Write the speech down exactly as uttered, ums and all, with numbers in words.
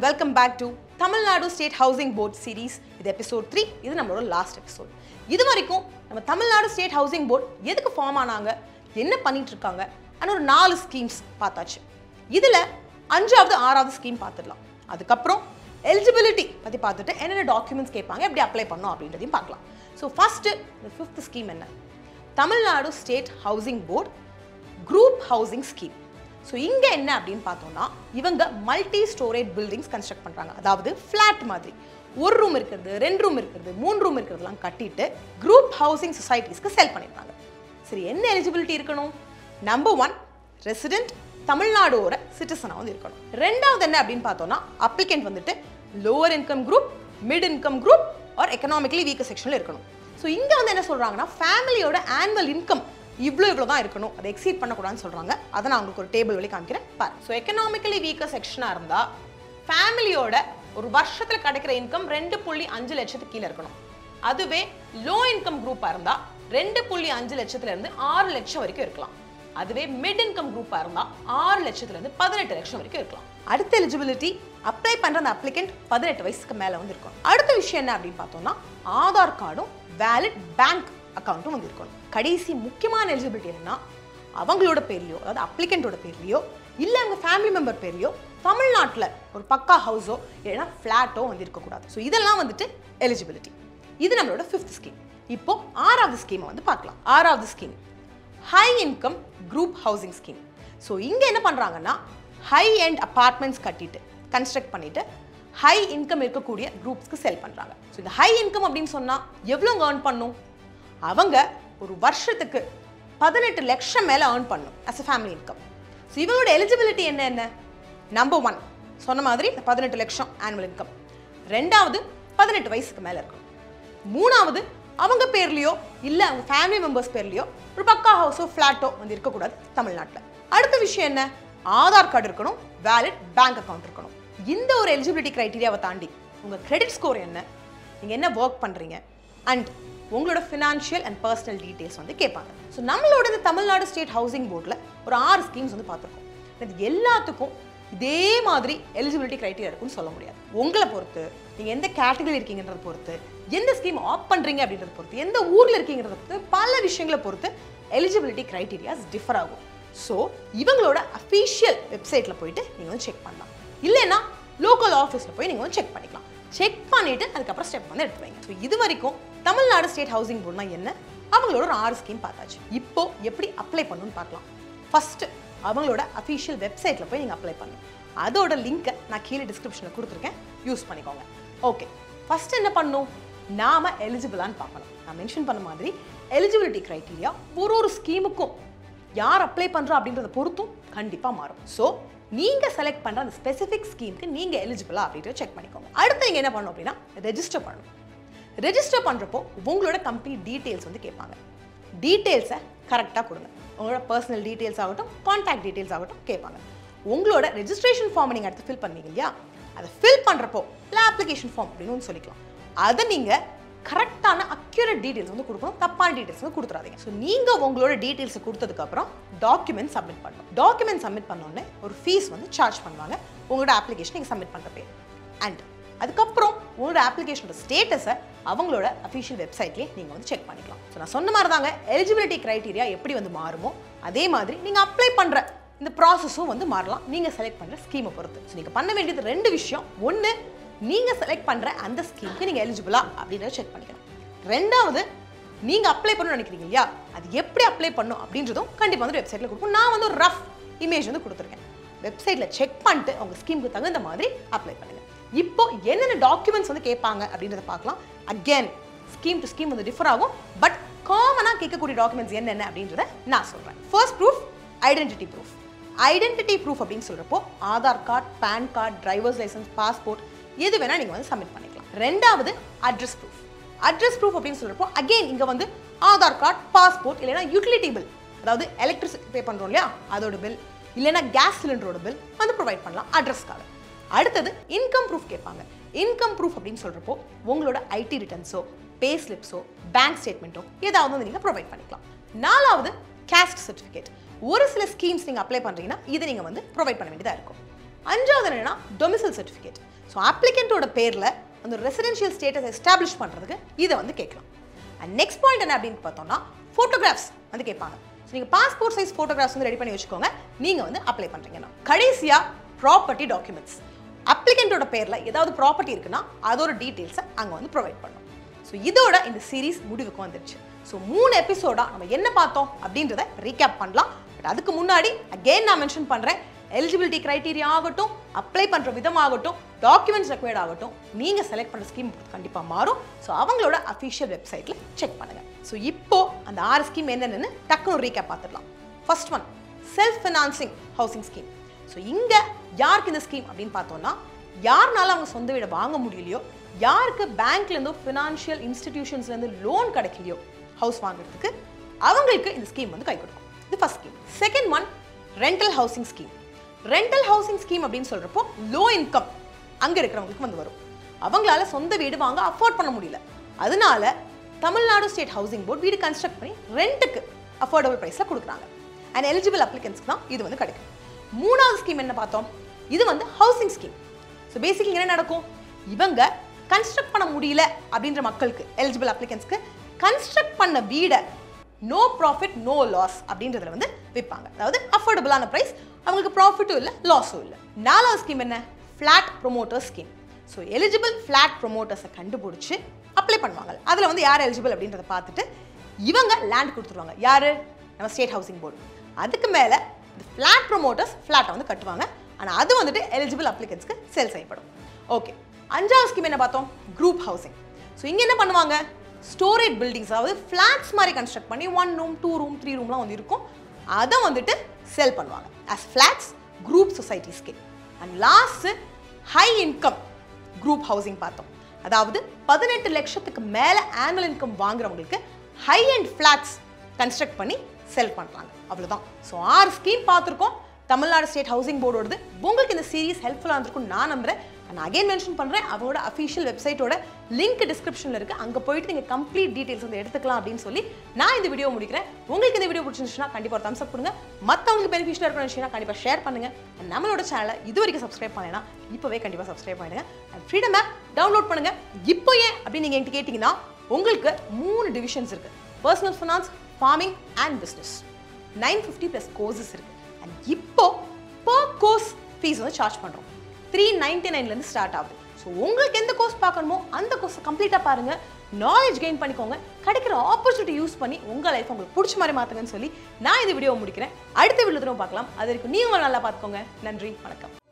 welcome back to Tamil Nadu State Housing Board series. This episode three. This is our last episode. This is our Tamil Nadu State Housing Board. What is form ஆனாங்க என்ன பண்ணிட்டு இருக்காங்க and ஒரு நாலு schemes பார்த்தாச்சு. இதுல அஞ்சாவது ஆறாவது ஸ்கீம் பார்த்துடலாம். அதுக்கு அப்புறம் eligibility பத்தி பார்த்துட்டு என்னென்ன டாக்குமெண்ட்ஸ் கேட்பாங்க எப்படி அப்ளை பண்ணனும் அப்படின்றதையும் பார்க்கலாம். So first the fifth scheme என்ன? Tamil Nadu State Housing Board Group Housing Scheme. So இங்க என்ன அப்படினு பார்த்தோம்னா இவங்க மல்டி ஸ்டோரேஜ் பில்டிங்ஸ் கன்ஸ்ட்ரக்ட் பண்றாங்க. அதாவது ஃபிளாட் மாதிரி ஒரு ரூம் இருக்குது, ரெண்டு ரூம் இருக்குது, மூணு ரூம் இருக்குறதெல்லாம் கட்டிட்டு குரூப் ஹவுசிங் சொசைட்டிஸ்க்கு செல் பண்ணிடுறாங்க. சரி, என்ன எலிஜிபிலிட்டி இருக்கணும்? நம்பர் ஒன் ரெசிடென்ட் தமிழ்நாடோட சிட்டிசனா வந்து இருக்கணும். ரெண்டாவது என்ன அப்படினு பார்த்தோம்னா அப்ளிகன்ட் வந்துட்டு lower income group, mid income group or economically weaker செக்ஷன்ல இருக்கணும். ஸோ இங்க வந்து என்ன சொல்றாங்கன்னா ஃபேமிலியோட ஆனுவல் இன்கம் இவ்வளோ இவ்வளோ தான் இருக்கணும், அதை எக்ஸீட் பண்ணக்கூடாதுன்னு சொல்கிறாங்க. அதை நான் உங்களுக்கு ஒரு டேபிள் வழி காமிக்கிறேன் பாரு. ஸோ எக்கனாமிக்கலி வீக்கர் செக்ஷனாக இருந்தால் ஃபேமிலியோட ஒரு வருஷத்தில் கிடைக்கிற இன்கம் ரெண்டு புள்ளி அஞ்சு லட்சத்துக்கு கீழே இருக்கணும். அதுவே லோ இன்கம் குரூப்பாக இருந்தால் ரெண்டு புள்ளி அஞ்சு லட்சத்துலேருந்து ஆறு லட்சம் வரைக்கும் இருக்கலாம். அதுவே மிட் இன்கம் குரூப்பாக இருந்தால் ஆறு லட்சத்துலேருந்து பதினெட்டு லட்சம் வரைக்கும் இருக்கலாம். அடுத்த எலிஜிபிலிட்டி அப்ளை பண்ணுற அந்த அப்ளிகண்ட் பதினெட்டு வயசுக்கு மேலே வந்து இருக்கணும். அடுத்த விஷயம் என்ன அப்படின்னு பார்த்தோம்னா ஆதார் கார்டும் வேலிட் பேங்க் அக்கௌண்ட்டும் வந்து இருக்கணும். கடைசி முக்கியமான எலிஜிபிலிட்டி என்னன்னா அவங்களோட பேர்லையோ அதாவது அப்ளிகண்டோட பேர்லையோ இல்லை அவங்க ஃபேமிலி மெம்பர் பேர்லையோ தமிழ்நாட்டில் ஒரு பக்கா ஹவுஸோ இல்லைன்னா ஃப்ளாட்டோ வந்து இருக்கக்கூடாது. ஸோ இதெல்லாம் வந்துட்டு எலிஜிபிலிட்டி. இது நம்மளோட ஃபிஃப்த் ஸ்கீம். இப்போ ஆறாவது ஸ்கீமை வந்து பார்க்கலாம். ஆறாவது scheme high income group housing scheme. So இங்கே என்ன பண்ணுறாங்கன்னா ஹை எண்ட் அப்பார்ட்மெண்ட்ஸ் கட்டிட்டு கன்ஸ்ட்ரக்ட் பண்ணிட்டு ஹை இன்கம் இருக்கக்கூடிய குரூப்ஸ்க்கு செல் பண்ணுறாங்க. ஸோ இந்த ஹை இன்கம் அப்படின்னு சொன்னால் எவ்வளோ ஏர்ன் பண்ணும்? அவங்க ஒரு வருஷத்துக்கு பதினெட்டு லட்சம் மேலே ஏர்ன் பண்ணும் as a family income. So இவங்களோட எலிஜிபிலிட்டி என்ன என்ன? நம்பர் ஒன் சொன்ன மாதிரி பதினெட்டு லட்சம் ஆனுவல் இன்கம். ரெண்டாவது பதினெட்டு வயசுக்கு மேலே இருக்கணும். மூணாவது அவங்க பேர்லையோ இல்லை அவங்க ஃபேமிலி மெம்பர்ஸ் பேர்லையோ ஒரு பக்கா ஹவுஸோ ஃப்ளாட்டோ வந்து இருக்கக்கூடாது தமிழ்நாட்டில். அடுத்த விஷயம் என்ன? ஆதார் கார்டு இருக்கணும், வேலிட் பேங்க் அக்கௌண்ட் இருக்கணும். இந்த ஒரு எலிஜிபிலிட்டி க்ரைட்டீரியாவை தாண்டி உங்கள் கிரெடிட் ஸ்கோர் என்ன, நீங்கள் என்ன ஒர்க் பண்ணுறீங்க அண்ட் உங்களோட ஃபினான்ஷியல் அண்ட் பர்சனல் டீட்டெயில்ஸ் வந்து கேட்பாங்க. ஸோ நம்மளோட இந்த தமிழ்நாடு ஸ்டேட் ஹவுசிங் போர்டில் ஒரு ஆறு ஸ்கீம்ஸ் வந்து பார்த்துருக்கோம். இது எல்லாத்துக்கும் இதே மாதிரி எலிஜிபிலிட்டி க்ரைட்டீரியா இருக்குன்னு சொல்ல முடியாது. உங்களை பொறுத்து, நீங்கள் எந்த கேட்டகரி இருக்கீங்கன்றத பொறுத்து, எந்த ஸ்கீம் ஆப் பண்ணுறீங்க அப்படின்றத பொறுத்து, எந்த ஊரில் இருக்கீங்கிறத பொறுத்து, பல விஷயங்களை பொறுத்து எலிஜிபிலிட்டி க்ரைட்டீரியாஸ் டிஃபர் ஆகும். ஸோ இவங்களோட அஃபீஷியல் வெப்சைட்டில் போயிட்டு நீங்கள் வந்து செக் பண்ணலாம். இல்லைன்னா லோக்கல் ஆஃபீஸில் போய் நீங்கள் வந்து செக் பண்ணிக்கலாம். செக் பண்ணிவிட்டு அதுக்கப்புறம் ஸ்டெப் வந்து எடுத்து வைங்க. ஸோ இது வரைக்கும் தமிழ்நாடு ஸ்டேட் ஹவுசிங் போர்டுனா என்ன, அவங்களோட ஒரு ஆறு ஸ்கீம் பார்த்தாச்சு. இப்போ எப்படி அப்ளை பண்ணணும்னு பார்க்கலாம். ஃபர்ஸ்ட் அவங்களோட அஃபீஷியல் வெப்சைட்டில் போய் நீங்கள் அப்ளை பண்ணணும். அதோட லிங்க்கை நான் கீழே டிஸ்கிரிப்ஷனில் கொடுத்துருக்கேன், யூஸ் பண்ணிக்கோங்க. ஓகே, ஃபர்ஸ்ட் என்ன பண்ணணும்? நாம எலிஜிபிளான்னு பார்க்கணும். நான் மென்ஷன் பண்ண மாதிரி எலிஜிபிலிட்டி க்ரைட்டீரியா ஒரு ஒரு ஸ்கீமுக்கும் யார் அப்ளை பண்ணுறா அப்படின்றத பொறுத்தும் கண்டிப்பாக மாறும். ஸோ நீங்கள் செலக்ட் பண்ணுற அந்த ஸ்பெசிஃபிக் ஸ்கீமுக்கு நீங்கள் எலிஜிபிளா அப்படின்றத செக் பண்ணிக்கோங்க. அடுத்து நீங்கள் என்ன பண்ணணும் அப்படின்னா ரெஜிஸ்டர் பண்ணணும். ரெஜிஸ்டர் பண்ணுறப்போ உங்களோட கம்பெனி டீட்டெயில்ஸ் வந்து கேட்பாங்க. டீட்டெயில்ஸை கரெக்டாக கொடுங்க. உங்களோட பர்சனல் டீட்டெயில்ஸ் ஆகட்டும், கான்டாக்ட் டீட்டெயில்ஸ் ஆகட்டும் கேட்பாங்க. உங்களோட ரெஜிஸ்ட்ரேஷன் ஃபார்மை நீங்கள் அடுத்து ஃபில் பண்ணுவீங்க இல்லையா, அதை ஃபில் பண்ணுறப்போ இல்லை அப்ளிகேஷன் ஃபார்ம் அப்படின்னு சொல்லிக்கலாம். அதை நீங்கள் கரெக்டான அக்யூரேட் டீட்டெயில்ஸ் வந்து கொடுக்கணும், தப்பான டீட்டெயில்ஸ் வந்து கொடுத்துறாதீங்க. ஸோ நீங்கள் உங்களோட டீட்டெயில்ஸை கொடுத்ததுக்கப்புறம் டாக்குமெண்ட் சப்மிட் பண்ணணும். டாக்குமெண்ட் சப்மிட் பண்ணோடனே ஒரு ஃபீஸ் வந்து சார்ஜ் பண்ணுவாங்க உங்களோட அப்ளிகேஷன் நீங்கள் சப்மிட் பண்ணுற பேர். அண்ட் அதுக்கப்புறம் உங்களோட அப்ளிகேஷனோட ஸ்டேட்டஸை அவங்களோட அஃபீஷியல் வெப்சைட்லேயே நீங்கள் வந்து செக் பண்ணிக்கலாம். ஸோ நான் சொன்ன மாதிரி தாங்க எலிஜிபிலிட்டி க்ரைட்டீரியா எப்படி வந்து மாறுமோ அதே மாதிரி நீங்கள் அப்ளை பண்ணுற இந்த ப்ராசஸும் வந்து மாறலாம் நீங்கள் செலக்ட் பண்ணுற ஸ்கீமை பொறுத்து. ஸோ நீங்கள் பண்ண வேண்டியது ரெண்டு விஷயம். ஒன்று, நீங்கள் செலக்ட் பண்ணுற அந்த ஸ்கீமுக்கு நீங்கள் எலிஜிபிளா அப்படின்றத செக் பண்ணிக்கணும். ரெண்டாவது, நீங்கள் அப்ளை பண்ணணும்னு நினைக்கிறீங்க இல்லையா, அது எப்படி அப்ளை பண்ணும் அப்படின்றதும் கண்டிப்பாக வந்து வெப்சைட்டில் கொடுக்கும். நான் வந்து ஒரு ரஃப் இமேஜ் வந்து கொடுத்துருக்கேன். வெப்சைட்டில் செக் பண்ணிட்டு உங்கள் ஸ்கீமுக்கு தகுந்த மாதிரி அப்ளை பண்ணுங்கள். இப்போ என்னென்ன டாக்குமெண்ட்ஸ் வந்து கேட்பாங்க அப்படின்றத பார்க்கலாம். அகேன் ஸ்கீம் டு ஸ்கீம் வந்து டிஃபர் ஆகும். பட் காமனாக கேட்கக்கூடிய டாக்குமெண்ட்ஸ் என்னென்ன அப்படின்றத நான் சொல்கிறேன். First proof identity proof. Identity proof அப்படின்னு சொல்கிறப்போ Aadhaar card, PAN card, driver's licence, passport எது வேணால் நீங்கள் வந்து சப்மிட் பண்ணிக்கலாம். ரெண்டாவது அட்ரஸ் ப்ரூஃப். அட்ரஸ் ப்ரூஃப் அப்படின்னு சொல்கிறப்போ அகெயின் இங்கே வந்து ஆதார் கார்டு, பாஸ்போர்ட் இல்லைனா யூட்டிலிட்டி பில், அதாவது எலக்ட்ரிசிட்டி பே பண்ணுறோம் இல்லையா அதோட பில், இல்லைனா கேஸ் சிலிண்டரோட பில் வந்து ப்ரொவைட் பண்ணலாம் அட்ரஸ்க்காக. அடுத்தது இன்கம் ப்ரூஃப் கேட்பாங்க. இன்கம் ப்ரூஃப் அப்படின்னு சொல்கிறப்போ உங்களோட ஐடி ரிட்டர்ன்ஸோ, பே ஸ்லிப்ஸோ, பேங்க் ஸ்டேட்மெண்ட்டோ ஏதாவது வந்து நீங்கள் ப்ரொவைட் பண்ணிக்கலாம். நாலாவது கேஸ்ட் சர்டிஃபிகேட். ஒரு சில ஸ்கீம்ஸ் நீங்கள் அப்ளை பண்ணுறீங்கன்னா இதை நீங்கள் வந்து ப்ரொவைட் பண்ண வேண்டியதாக இருக்கும். அஞ்சாவது என்னன்னா டொமிசைல் சர்டிஃபிகேட். ஸோ அப்ளிகண்ட்டோட பேரில் அந்த ரெசிடென்ஷியல் ஸ்டேட்டஸ் எஸ்டாப்ளிஷ் பண்ணுறதுக்கு இதை வந்து கேட்கலாம். அண்ட் நெக்ஸ்ட் பாயிண்ட் என்ன அப்படின்னு பார்த்தோம்னா ஃபோட்டோகிராஃப்ஸ் வந்து கேட்பாங்க. ஸோ நீங்கள் பாஸ்போர்ட் சைஸ் ஃபோட்டோகிராஃப்ஸ் வந்து ரெடி பண்ணி வச்சுக்கோங்க நீங்கள் வந்து அப்ளை பண்ணுறீங்கன்னா. கடைசியாக ப்ராப்பர்ட்டி டாக்குமெண்ட்ஸ். அப்ளிகண்ட்டோட பேரில் ஏதாவது ப்ராப்பர்ட்டி இருக்குன்னா அதோட டீட்டெயில்ஸை அங்கே வந்து ப்ரொவைட் பண்ணணும். ஸோ இதோட இந்த சீரீஸ் முடிவுக்கு வந்துடுச்சு. ஸோ மூணு எபிசோடாக நம்ம என்ன பார்த்தோம் அப்படின்றத ரீகேப் பண்ணலாம். பட் அதுக்கு முன்னாடி அகெயின் நான் மென்ஷன் பண்ணுறேன், எலிஜிபிலிட்டி க்ரைட்டீரியா ஆகட்டும், அப்ளை பண்ணுற விதமாகட்டும், டாக்குமெண்ட்ஸ் ரெக்வயர்ட் ஆகட்டும், நீங்கள் செலக்ட் பண்ணுற ஸ்கீம் கண்டிப்பாக மாறும். ஸோ அவங்களோட அஃபிஷியல் வெப்சைட்டில் செக் பண்ணுங்கள். ஸோ இப்போ அந்த ஆறு ஸ்கீம் என்னென்னு டக்குனு ரீகேப் பார்த்துடலாம். First one self financing housing scheme. So இங்கே யாருக்கு இந்த ஸ்கீம் அப்படின்னு பார்த்தோம்னா, யாருனால அவங்க சொந்த வீடை வாங்க முடியலையோ, யாருக்கு பேங்க்லேருந்தோ ஃபினான்ஷியல் இன்ஸ்டிடியூஷன்ஸ்லேருந்து லோன் கிடைக்கலையோ ஹவுஸ் வாங்குறதுக்கு, அவங்களுக்கு இந்த ஸ்கீம் வந்து கை கொடுக்கும். இது first scheme. Second one rental housing scheme. Rental housing scheme அப்படின்னு சொல்கிறப்போ லோ இன்கம் அங்கே இருக்கிறவங்களுக்கு வந்து வரும். அவங்களால சொந்த வீடு வாங்க அஃபோர்ட் பண்ண முடியல, அதனால தமிழ்நாடு ஸ்டேட் ஹவுசிங் போர்டு வீடு கன்ஸ்ட்ரக்ட் பண்ணி ரெண்ட்டுக்கு அஃபோர்டபுள் ப்ரைஸில் கொடுக்குறாங்க. அண்ட் எலிஜிபிள் அப்ளிகன்ஸ்க்கு தான் இது வந்து கிடைக்கும். மூணாவது ஸ்கீம் என்ன பார்த்தோம், இது வந்து ஹவுசிங் ஸ்கீம். ஸோ பேசிக்கலி என்ன நடக்கும், இவங்க கன்ஸ்ட்ரக்ட் பண்ண முடியல அப்படின்ற மக்களுக்கு, எலிஜிபிள் அப்ளிகன்ஸ்க்கு கன்ஸ்ட்ரக்ட் பண்ண வீடை நோ ப்ராஃபிட் நோ லாஸ் அப்படின்றதுல வந்து விற்பாங்க. அதாவது அஃபோர்டபுளான ப்ரைஸ், அவங்களுக்கு ப்ராஃபிட்டும் இல்லை லாஸும் இல்லை. நாலாவது ஸ்கீம் என்ன, flat promoter scheme. So eligible flat ப்ரொமோட்டர்ஸை கண்டுபிடிச்சி அப்ளை பண்ணுவாங்க. அதில் வந்து யார் எலிஜிபிள் அப்படின்றத பார்த்துட்டு இவங்க லேண்ட் கொடுத்துருவாங்க. யார், நம்ம ஸ்டேட் ஹவுசிங் போர்டு. அதுக்கு மேலே இந்த ஃப்ளாட் ப்ரொமோட்டர்ஸ் ஃப்ளாட்டை வந்து கட்டுவாங்க. ஆனால் அது வந்துட்டு எலிஜிபிள் அப்ளிகன்ஸ்க்கு சேல் செய்யப்படும். ஓகே, அஞ்சாவது ஸ்கீம் என்ன பார்த்தோம், குரூப் ஹவுசிங். ஸோ இங்கே என்ன பண்ணுவாங்க, ஸ்டோரேஜ் பில்டிங்ஸ், அதாவது ஃப்ளாட்ஸ் மாதிரி கன்ஸ்ட்ரக்ட் பண்ணி one room two room three ரூம்லாம் வந்து இருக்கும், அதை வந்துட்டு செல் பண்ணுவாங்க as flats group society scheme. And last high income group housing பார்த்தோம். அதாவது பதினெட்டு லட்சத்துக்கு மேலே ஆனுவல் இன்கம் வாங்குறவங்களுக்கு ஹை அண்ட் ஃப்ளாட்ஸ் கன்ஸ்ட்ரக்ட் பண்ணி செல் பண்ணுறாங்க. அவ்வளோதான். ஸோ ஆறு ஸ்கீம் பார்த்துருக்கோம் தமிழ்நாடு ஸ்டேட் ஹவுசிங் போர்டோடது. உங்களுக்கு இந்த சீரீஸ் ஹெல்ப்ஃபுல்லாக இருந்திருக்கும் நான் நம்புறேன். நான் அகைன் மென்ஷன் பண்ணுறேன், அவங்களோட அஃபிஷியல் வெப்சைட்டோட லிங்க் டிஸ்கிரிப்ஷனில் இருக்குது. அங்கே போயிட்டு நீங்கள் கம்ப்ளீட் டீட்டெயில்ஸ் வந்து எடுத்துக்கலாம் அப்படின்னு சொல்லி நான் இந்த வீடியோ முடிக்கிறேன். உங்களுக்கு இந்த வீடியோ பிடிச்சிருந்துச்சுன்னா கண்டிப்பாக ஒரு தம்ஸ் அப் கொடுங்க. மற்றவங்களுக்கு பெனிஃபிஷியலாக இருக்கணும்னு நினச்சிங்கன்னா கண்டிப்பாக ஷேர் பண்ணுங்கள். அண்ட் நம்மளோட சேனலை இது வரைக்கும் சப்ஸ்கிரைப் பண்ணேன்னா இப்போவே கண்டிப்பாக சப்ஸ்கிரைப் பண்ணுங்கள். அண்ட் ஃப்ரீடம் ஆப் டவுன்லோட் பண்ணுங்கள். இப்போ ஏன் அப்படின்னு நீங்கள் என்கிட்ட கேட்டிங்கன்னா, உங்களுக்கு மூணு டிவிஷன்ஸ் இருக்குது, personal finance, farming and business. Nine fifty plus courses இருக்குது. அண்ட் இப்போ பர் கோர்ஸ் ஃபீஸ் வந்து சார்ஜ் பண்ணுறோம். த்ரீ நைன்டி நைன்லேருந்து ஸ்டார்ட் ஆகுது. ஸோ உங்களுக்கு எந்த கோர்ஸ் பார்க்கணுமோ அந்த கோர்ஸை கம்ப்ளீட்டாக பாருங்கள், நாலேஜ் கெயின் பண்ணிக்கோங்க, கிடைக்கிற ஆப்பர்ச்சுனிட்டி யூஸ் பண்ணி உங்கள் லைஃப் உங்களுக்கு பிடிச்ச மாதிரி மாற்றுங்கன்னு சொல்லி நான் இந்த வீடியோ முடிக்கிறேன். அடுத்த வீடியோ பார்க்கலாம். அது வரைக்கும் நீங்கள் நல்லா பார்த்துக்கோங்க. நன்றி, வணக்கம்.